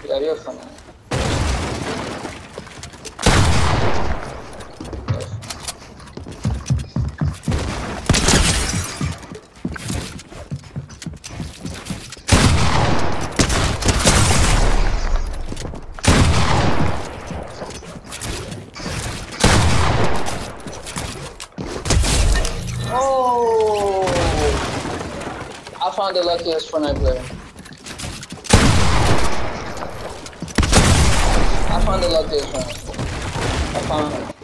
Yeah, you're funny. Oh! I found the luckiest Fortnite player. I found the luckiest one. I found him.